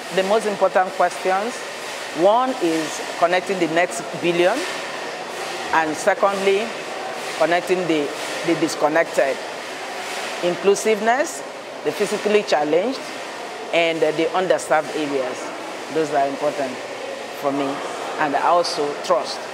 the most important questions. One is connecting the next billion, and secondly, connecting the disconnected. Inclusiveness, the physically challenged, and the underserved areas. Those are important for me. And also trust.